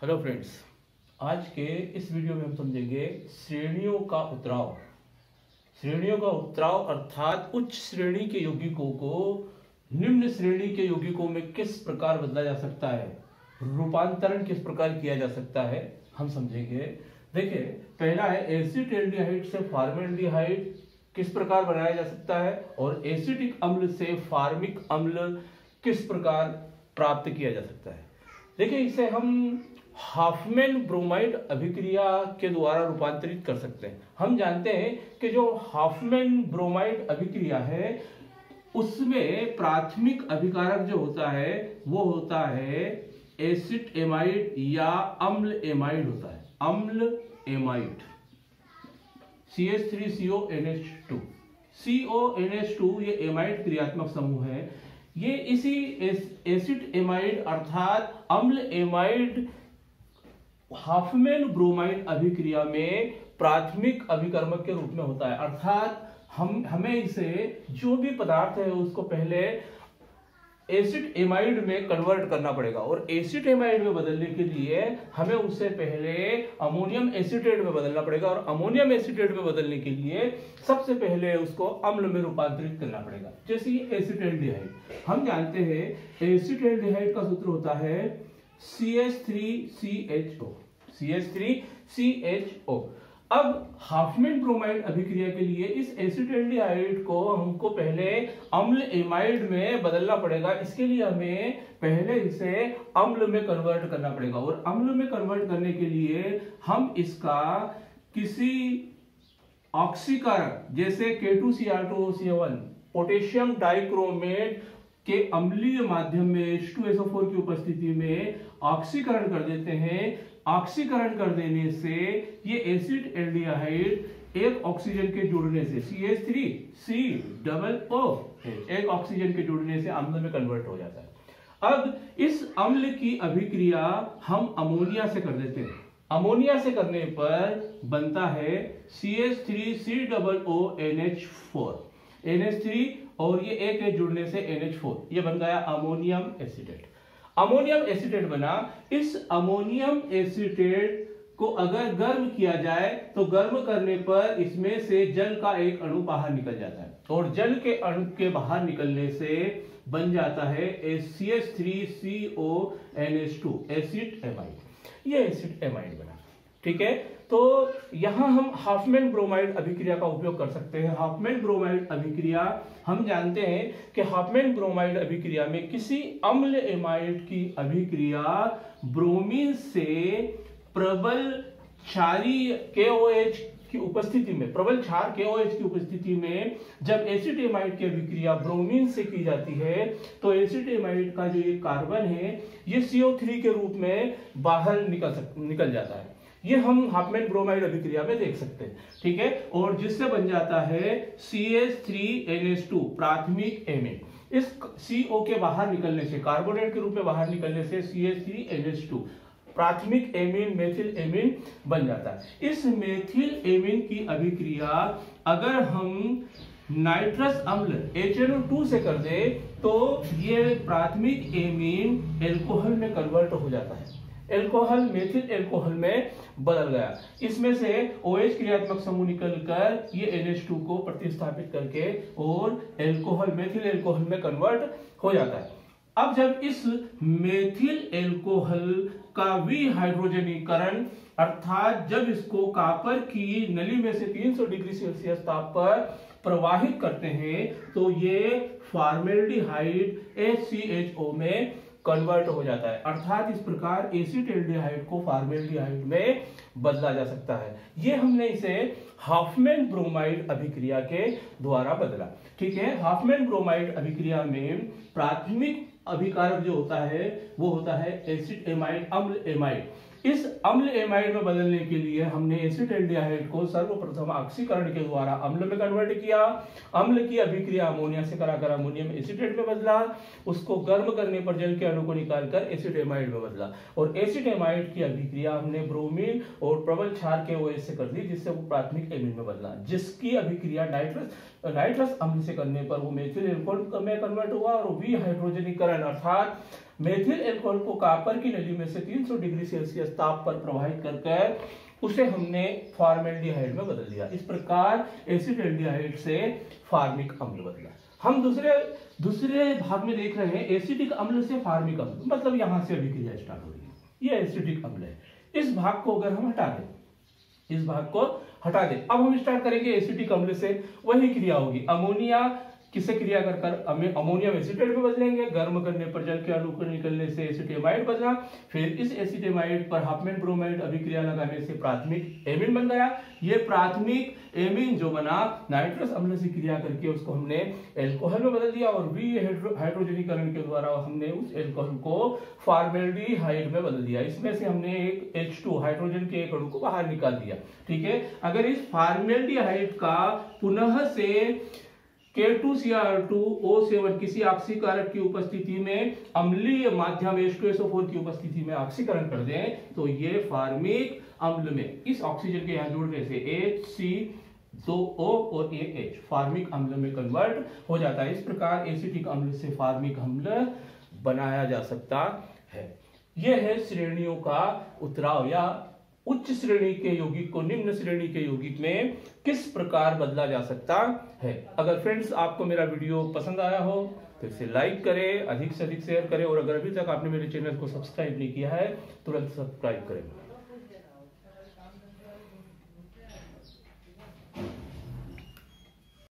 Hello friends, आज के इस वीडियो में हम समझेंगे श्रेणियों का उतराव। श्रेणियों का उतराव अर्थात उच्च श्रेणी के यौगिकों को निम्न श्रेणी के यौगिकों में किस प्रकार बदला जा सकता है, रूपांतरण किस प्रकार किया जा सकता है, हम समझेंगे। देखिए, पहला है एसिटिल्डिहाइड से फॉर्मल्डिहाइड किस प्रकार बनाया जा सकता है और एसिटिक अम्ल से फार्मिक अम्ल किस प्रकार प्राप्त किया जा सकता है। देखिए, इसे हम हाफमैन ब्रोमाइड अभिक्रिया के द्वारा रूपांतरित कर सकते हैं। हम जानते हैं कि जो हाफमैन ब्रोमाइड अभिक्रिया है उसमें प्राथमिक अभिकारक जो होता है वो होता है एसिड एमाइड या अम्ल एमाइड होता है। अम्ल एमाइड CH3CONH2 CONH2 ये एमाइड क्रियात्मक समूह है। ये इसी एसिड एमाइड अर्थात अम्ल एमाइड हाफमैन ब्रोमाइड अभिक्रिया में प्राथमिक अभिकर्मक के रूप में होता है। अर्थात हमें इसे जो भी पदार्थ है उसको पहले एसिड एमाइड में कन्वर्ट करना पड़ेगा और एसिड एमाइड में बदलने के लिए हमें उससे पहले अमोनियम एसीटेट में बदलना पड़ेगा और अमोनियम एसीटेट में बदलने के लिए सबसे पहले उसको अम्ल में रूपांतरित करना पड़ेगा। जैसे एसिटिल्डिहाइड, हम जानते हैं एसिटिल्डिहाइड का सूत्र होता है CH3CHO। अब हाफमैन ब्रोमाइड अभिक्रिया के लिए इस एसिटिल्डिहाइड को हमको पहले अम्ल एमाइड में बदलना पड़ेगा। इसके लिए हमें पहले इसे अम्ल में कन्वर्ट करना पड़ेगा और अम्ल में कन्वर्ट करने के लिए हम इसका किसी ऑक्सीकारक जैसे K2Cr2CO1 पोटेशियम डाइक्रोमेट के अम्लीय माध्यम में H2SO4 की उपस्थिति में ऑक्सीकरण कर देते हैं। ऑक्सीकरण कर देने से ये एसिड एल्डिहाइड एक ऑक्सीजन के जुड़ने से CH3COOH एक ऑक्सीजन के जुड़ने से अम्ल में कन्वर्ट हो जाता है। अब इस अम्ल की अभिक्रिया हम अमोनिया से कर देते हैं। अमोनिया से करने पर बनता है CH3COONH4 NH3 और ये एक है जुड़ने से NH4, ये बन गया अमोनियम एसीटेट। अमोनियम एसीटेट बना। इस अमोनियम एसीटेट को अगर गर्म किया जाए तो गर्म करने पर इसमें से जल का एक अणु बाहर निकल जाता है और जल के अणु के बाहर निकलने से बन जाता है CH3CONH2 एसिड एमाइड। ये एसिड एमाइड बना। ठीक है, तो यहां हम हाफमैन ब्रोमाइड अभिक्रिया का उपयोग कर सकते हैं। हाफमैन ब्रोमाइड अभिक्रिया हम जानते हैं कि हाफमैन ब्रोमाइड अभिक्रिया में किसी अम्ल एमाइड की अभिक्रिया ब्रोमीन से प्रबल क्षारीय KOH की उपस्थिति में, प्रबल क्षार KOH की उपस्थिति में जब एसिड एमाइड की अभिक्रिया ब्रोमीन से की जाती है तो एसिड एमाइड का जो ये कार्बन है ये CO3 के रूप में बाहर निकल जाता है। ये हम हाफमैन ब्रोमाइड अभिक्रिया में देख सकते हैं। ठीक है, और जिससे बन जाता है CH3NH2 प्राथमिक एमीन। इस CO के बाहर निकलने से, कार्बोनेट के रूप में बाहर निकलने से CH3NH2 प्राथमिक एमीन मेथिल एमीन बन जाता है। इस मेथिल एमीन की अभिक्रिया अगर हम नाइट्रस अम्ल HNO2 से कर दे तो ये प्राथमिक एमीन एल्कोहल में कन्वर्ट हो जाता है। एल्कोहल मेथिल एल्कोहल में बदल गया। इसमें से OH क्रियात्मक समूह निकलकर ये NH2 को प्रतिस्थापित करके और एल्कोहल मेथिल एल्कोहल में कन्वर्ट हो जाता है। अब जब इस मेथिल एल्कोहल का विहाइड्रोजनीकरण अर्थात जब इसको कॉपर की नली में से 300 डिग्री सेल्सियस ताप पर प्रवाहित करते हैं तो ये फॉर्मेल्डिहाइड HCHO में कन्वर्ट हो जाता है। अर्थात इस प्रकार एसिटिल्डिहाइड को फॉर्मेल्डिहाइड में बदला जा सकता है। ये हमने इसे हाफमैन ब्रोमाइड अभिक्रिया के द्वारा बदला। ठीक है, हाफमैन ब्रोमाइड अभिक्रिया में प्राथमिक अभिकारक जो होता है वो होता है एसिड एमाइड अम्ल एमाइड। इस अम्ल एमाइड में बदलने के लिए हमने एसिटिल्डिहाइड को सर्वप्रथम ऑक्सीकरण के द्वारा अम्ल में कन्वर्ट किया। अम्ल की अभिक्रिया अमोनिया से कराकर अमोनियम एसीटेट में बदला। उसको गर्म करने पर जल के अणु को निकालकर एसिड एमाइड में बदला और एसिड एमाइड की अभिक्रिया हमने ब्रोमीन और प्रबल क्षार KOH से कर दी जिससे वो प्राथमिक एमीन में बदला, जिसकी अभिक्रिया नाइट्रस अम्ल से करने पर वो मेथिल एल्कोहल में कन्वर्ट हुआ और विहाइड्रोजनीकरण अर्थात मेथिल एल्कोहल को कॉपर की नली में से 300 डिग्री सेल्सियस ताप पर प्रवाहित कर उसे हमने फॉर्मेल्डिहाइड में बदल दिया। इस प्रकार एसिटाल्डिहाइड से फार्मिक अम्ल बदला। हम दूसरे भाग में देख रहे हैं एसिटिक अम्ल से फार्मिक अम्ल, मतलब यहां से अभिक्रिया स्टार्ट हो रही है। ये एसिटिक अम्ल है। इस भाग को अगर हम हटा दें, अब हम स्टार्ट करेंगे एसिटिक अम्ल से। वही क्रिया होगी, अमोनिया किसे क्रिया कर अमोनियम एसीटेट में बदलेंगे, गर्म करने पर जल के अणु को निकलने से एसिटेमाइड बना, फिर इस एसिटेमाइड पर हाफमैन ब्रोमाइड अभिक्रिया लगाने से प्राथमिक एमीन बन गया। ये प्राथमिक एमीन जो बना नाइट्रस अम्ल से क्रिया करके उसको हमने एल्कोहल में बदल दिया और हाइड्रोजनीकरण के द्वारा हमने उस एल्कोहल को फॉर्मेल्डिहाइड में बदल दिया। इसमें से हमने एक H2 हाइड्रोजन के एक अणु को बाहर निकाल दिया। ठीक है, अगर इस फॉर्मेल्डिहाइड का पुनः से K2Cr2O7 किसी ऑक्सीकारक की उपस्थिति में अम्लीय माध्यम H2SO4 की उपस्थिति में ऑक्सीकरण कर दें तो ये फार्मिक अम्ल में इस ऑक्सीजन के यहाँ जोड़ने से HC2O और AH फार्मिक अम्ल में कन्वर्ट हो जाता है। इस प्रकार एसिटिक अम्ल से फार्मिक अम्ल बनाया जा सकता है। यह है श्रेणियों का उतराव या उच्च श्रेणी के यौगिक को निम्न श्रेणी के यौगिक में किस प्रकार बदला जा सकता है। अगर फ्रेंड्स आपको मेरा वीडियो पसंद आया हो तो इसे लाइक करें, अधिक से अधिक शेयर करें और अगर अभी तक आपने मेरे चैनल को सब्सक्राइब नहीं किया है तुरंत सब्सक्राइब करें।